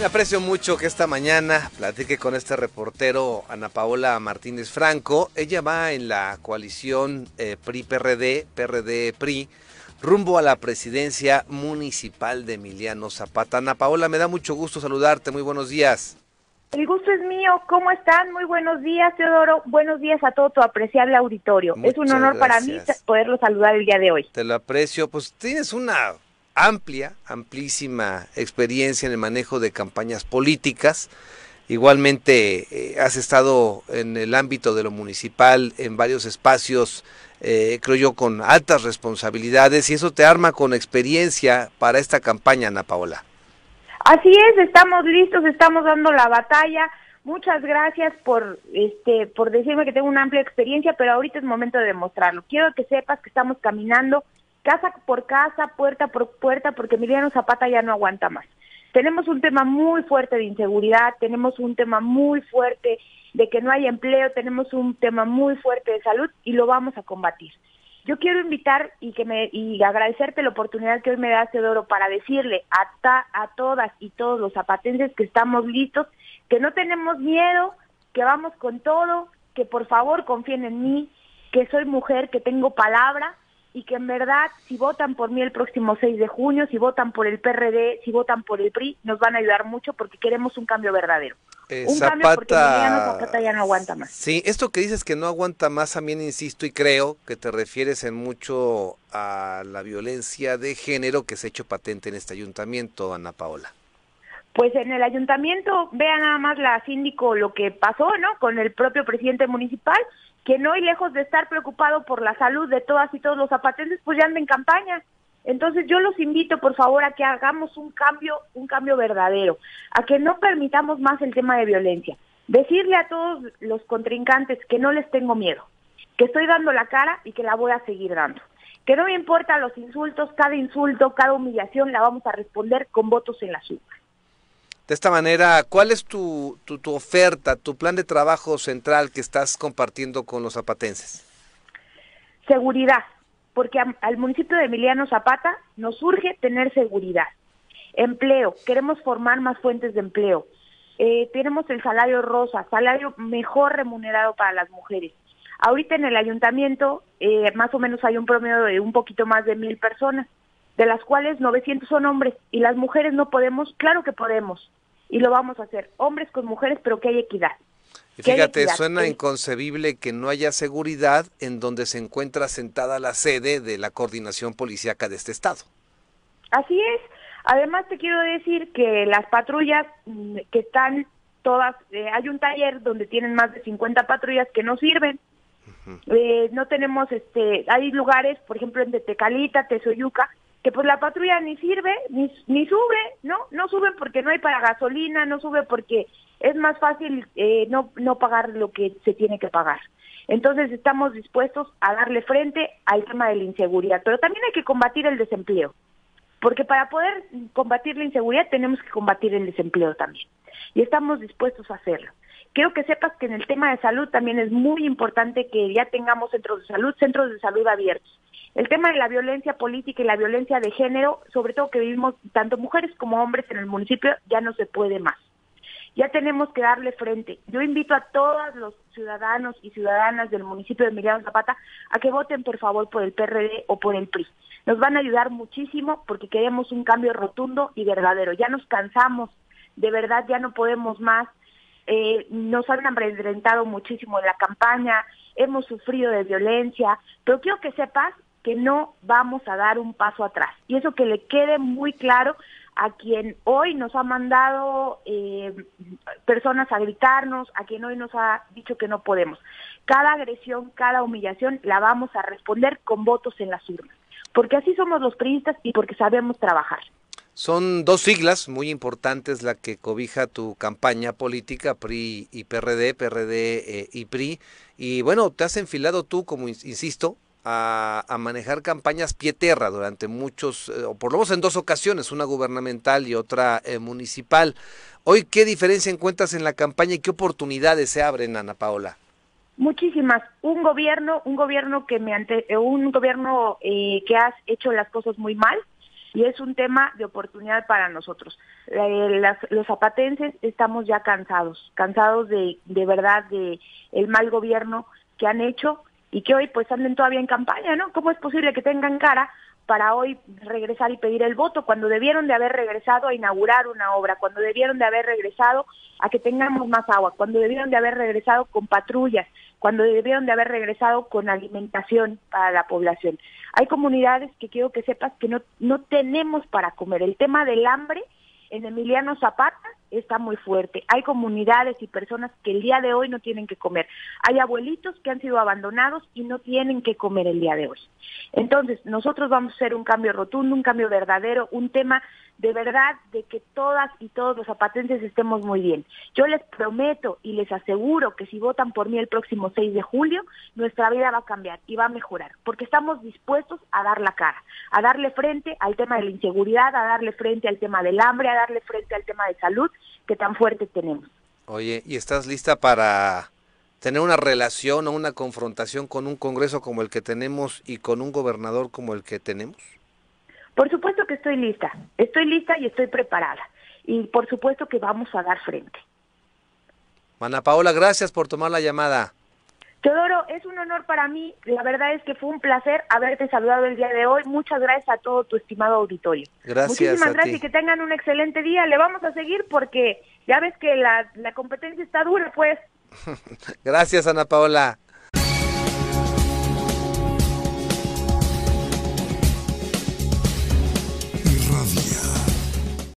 Bien, aprecio mucho que esta mañana platique con este reportero Ana Paola Martínez Franco. Ella va en la coalición PRI-PRD, PRD-PRI, rumbo a la presidencia municipal de Emiliano Zapata. Ana Paola, me da mucho gusto saludarte. Muy buenos días. El gusto es mío. ¿Cómo están? Muy buenos días, Teodoro. Buenos días a todo tu apreciable auditorio. Es un honor para mí poderlo saludar el día de hoy. Te lo aprecio. Pues tienes una amplísima experiencia en el manejo de campañas políticas. Igualmente has estado en el ámbito de lo municipal en varios espacios, creo yo, con altas responsabilidades, y eso te arma con experiencia para esta campaña, Ana Paola. Así es, estamos listos, estamos dando la batalla. Muchas gracias por decirme que tengo una amplia experiencia, pero ahorita es momento de demostrarlo. Quiero que sepas que estamos caminando casa por casa, puerta por puerta, porque Emiliano Zapata ya no aguanta más. Tenemos un tema muy fuerte de inseguridad, tenemos un tema muy fuerte de que no hay empleo, tenemos un tema muy fuerte de salud y lo vamos a combatir. Yo quiero invitar y agradecerte la oportunidad que hoy me das, Teodoro, para decirle a todas y todos los zapatenses que estamos listos, que no tenemos miedo, que vamos con todo, que por favor confíen en mí, que soy mujer, que tengo palabra, y que en verdad, si votan por mí el próximo 6 de junio, si votan por el PRD, si votan por el PRI, nos van a ayudar mucho porque queremos un cambio verdadero. Un cambio porque Emiliano Zapata ya no aguanta más. Sí, esto que dices que no aguanta más, también insisto y creo que te refieres en mucho a la violencia de género que se ha hecho patente en este ayuntamiento, Ana Paola. Pues en el ayuntamiento, vea nada más la síndico lo que pasó, ¿no? Con el propio presidente municipal, que no, y lejos de estar preocupado por la salud de todas y todos los zapatenses, pues ya anda en campaña. Entonces yo los invito, por favor, a que hagamos un cambio verdadero, a que no permitamos más el tema de violencia. Decirle a todos los contrincantes que no les tengo miedo, que estoy dando la cara y que la voy a seguir dando. Que no me importa los insultos, cada insulto, cada humillación la vamos a responder con votos en las urnas. De esta manera, ¿cuál es tu oferta, tu plan de trabajo central que estás compartiendo con los zapatenses? Seguridad, porque al municipio de Emiliano Zapata nos urge tener seguridad. Empleo, queremos formar más fuentes de empleo. Tenemos el salario rosa, salario mejor remunerado para las mujeres. Ahorita en el ayuntamiento más o menos hay un promedio de un poquito más de 1,000 personas, de las cuales 900 son hombres, y las mujeres no podemos. Claro que podemos, y lo vamos a hacer, hombres con mujeres, pero que haya equidad. Y fíjate, suena inconcebible que no haya seguridad en donde se encuentra sentada la sede de la coordinación policíaca de este estado. Así es. Además te quiero decir que las patrullas que están todas, hay un taller donde tienen más de 50 patrullas que no sirven. No tenemos, hay lugares, por ejemplo en Tecalita, Tezoyuca, que pues la patrulla ni sirve, ni sube, no suben porque no hay para gasolina, no sube porque es más fácil no pagar lo que se tiene que pagar. Entonces estamos dispuestos a darle frente al tema de la inseguridad, pero también hay que combatir el desempleo, porque para poder combatir la inseguridad tenemos que combatir el desempleo también, y estamos dispuestos a hacerlo. Quiero que sepas que en el tema de salud también es muy importante que ya tengamos centros de salud abiertos. El tema de la violencia política y la violencia de género, sobre todo que vivimos tanto mujeres como hombres en el municipio, ya no se puede más. Ya tenemos que darle frente. Yo invito a todos los ciudadanos y ciudadanas del municipio de Emiliano Zapata a que voten por favor por el PRD o por el PRI. Nos van a ayudar muchísimo porque queremos un cambio rotundo y verdadero. Ya nos cansamos, de verdad ya no podemos más. Nos han amedrentado muchísimo en la campaña, hemos sufrido de violencia, pero quiero que sepas que no vamos a dar un paso atrás, y eso que le quede muy claro a quien hoy nos ha mandado personas a gritarnos, a quien hoy nos ha dicho que no podemos. Cada agresión, cada humillación la vamos a responder con votos en las urnas, porque así somos los priistas y porque sabemos trabajar. Son dos siglas muy importantes la que cobija tu campaña política, PRI y PRD, PRD y PRI, y bueno, te has enfilado tú, como insisto, a manejar campañas pie tierra durante muchos, o por lo menos en dos ocasiones, una gubernamental y otra municipal. Hoy, ¿qué diferencia encuentras en la campaña y qué oportunidades se abren, Ana Paola? Muchísimas. Un gobierno que has hecho las cosas muy mal, y es un tema de oportunidad para nosotros. Los zapatenses estamos ya cansados de verdad de el mal gobierno que han hecho y que hoy pues anden todavía en campaña, ¿no? ¿Cómo es posible que tengan cara para hoy regresar y pedir el voto cuando debieron de haber regresado a inaugurar una obra, cuando debieron de haber regresado a que tengamos más agua, cuando debieron de haber regresado con patrullas, cuando debieron de haber regresado con alimentación para la población? Hay comunidades que quiero que sepas que no tenemos para comer. El tema del hambre en Emiliano Zapata está muy fuerte. Hay comunidades y personas que el día de hoy no tienen que comer. Hay abuelitos que han sido abandonados y no tienen que comer el día de hoy. Entonces, nosotros vamos a hacer un cambio rotundo, un cambio verdadero, un tema de verdad de que todas y todos los zapatenses estemos muy bien. Yo les prometo y les aseguro que si votan por mí el próximo 6 de julio, nuestra vida va a cambiar y va a mejorar, porque estamos dispuestos a dar la cara, a darle frente al tema de la inseguridad, a darle frente al tema del hambre, a darle frente al tema de salud que tan fuerte tenemos. Oye, ¿y estás lista para tener una relación o una confrontación con un Congreso como el que tenemos y con un gobernador como el que tenemos? Por supuesto que estoy lista y estoy preparada, y por supuesto que vamos a dar frente. Ana Paola, gracias por tomar la llamada. Teodoro, es un honor para mí, la verdad es que fue un placer haberte saludado el día de hoy. Muchas gracias a todo tu estimado auditorio. Gracias. Muchísimas gracias y que tengan un excelente día. Le vamos a seguir porque ya ves que la competencia está dura, pues. Gracias, Ana Paola.